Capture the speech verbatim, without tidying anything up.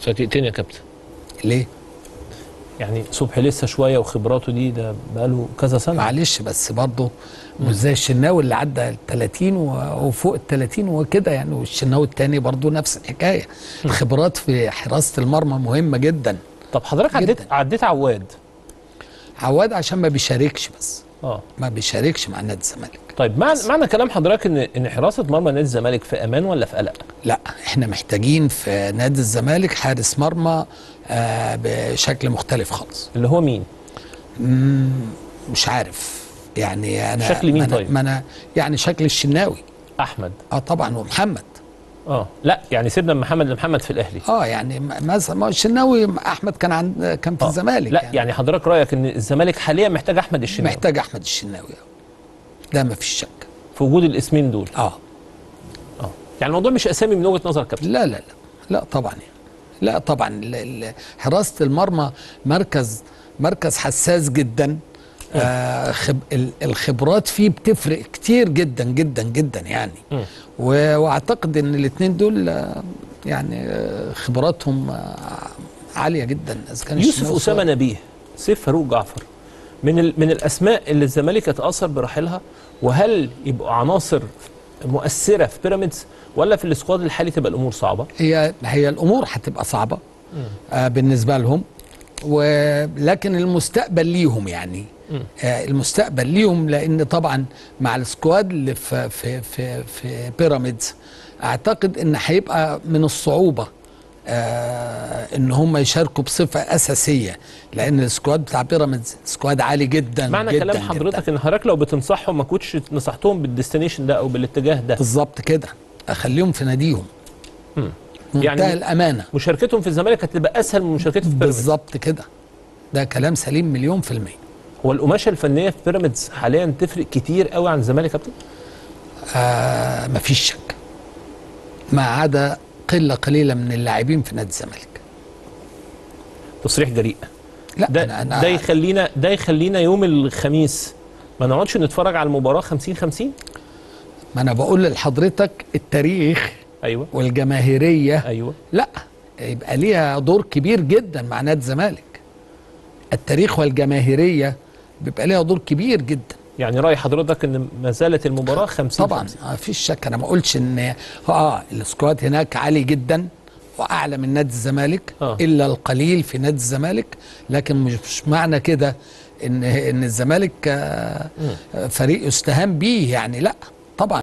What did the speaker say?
فاجئتني يا كابتن. ليه؟ يعني صبحي لسه شويه وخبراته دي ده بقاله كذا سنه. معلش بس برضه مش زي الشناوي اللي عدى ال ثلاثين وفوق ال ثلاثين وكده يعني، والشناوي الثاني برضه نفس الحكايه. الخبرات في حراسه المرمى مهمه جدا. طب حضرتك عديت عديت عواد. عواد عشان ما بيشاركش بس. اه ما بيشاركش مع نادي الزمالك. طيب معنى معنى كلام حضرتك ان ان حراسه مرمى نادي الزمالك في امان ولا في قلق؟ لا، احنا محتاجين في نادي الزمالك حارس مرمى آه بشكل مختلف خالص. اللي هو مين؟ مش عارف يعني. انا شكل مين؟ أنا طيب ما انا يعني شكل الشناوي. احمد. اه طبعا، ومحمد. اه لا يعني سيبنا من محمد لمحمد في الاهلي. اه يعني مثلا ما الشناوي احمد كان عند كان في آه. الزمالك. لا يعني. يعني حضرتك رايك ان الزمالك حاليا محتاج احمد الشناوي؟ محتاج احمد الشناوي، ده ما فيش شك في وجود الاسمين دول. اه اه يعني الموضوع مش اسامي من وجهه نظر كابتن؟ لا لا لا لا طبعا يعني. لا طبعا، حراسه المرمى مركز مركز حساس جدا. آه خب الخبرات فيه بتفرق كتير جدا جدا جدا يعني. م. واعتقد ان الاثنين دول آه يعني آه خبراتهم آه عاليه جدا. اذا كان يوسف اسامه نبيه، سيف فاروق جعفر، من ال من الاسماء اللي الزمالك يتاثر برحيلها، وهل يبقوا عناصر مؤثره في بيراميدز ولا في السكواد الحالي تبقى الامور صعبه؟ هي هي الامور هتبقى صعبه آه بالنسبه لهم، ولكن المستقبل ليهم يعني. آه المستقبل ليهم، لان طبعا مع السكواد اللي في في في في بيراميدز اعتقد ان هيبقى من الصعوبه آه ان هم يشاركوا بصفه اساسيه، لان السكواد بتاع بيراميدز سكواد عالي جدا. معنى جدا كلام حضرتك جداً. ان حضرتك لو بتنصحهم ما كنتش نصحتهم بالديستنيشن ده او بالاتجاه ده؟ بالظبط كده، اخليهم في ناديهم. امم منتهى يعني الامانه. مشاركتهم في الزمالك هتبقى اسهل من مشاركتهم في بيراميدز. بالظبط كده، ده كلام سليم مليون في الميه. هو القماشه الفنيه في بيراميدز حاليا تفرق كتير قوي عن الزمالك يا كابتن؟ آه مفيش شك، ما عدا قله قليله من اللاعبين في نادي الزمالك. تصريح جريء. لا ده أنا أنا ده يخلينا ده يخلينا يوم الخميس ما نقعدش نتفرج على المباراه خمسين خمسين. ما انا بقول لحضرتك التاريخ ايوه والجماهيريه. ايوه لا، يبقى ليها دور كبير جدا مع نادي الزمالك. التاريخ والجماهيريه بيبقى ليها دور كبير جدا. يعني راي حضرتك ان ما زالت المباراه خمسين طبعا ما فيش شك. انا ما قلتش ان اه السكواد هناك عالي جدا واعلى من نادي الزمالك آه. الا القليل في نادي الزمالك، لكن مش معنى كده ان ان الزمالك آه فريق يستهان بيه يعني، لا طبعا.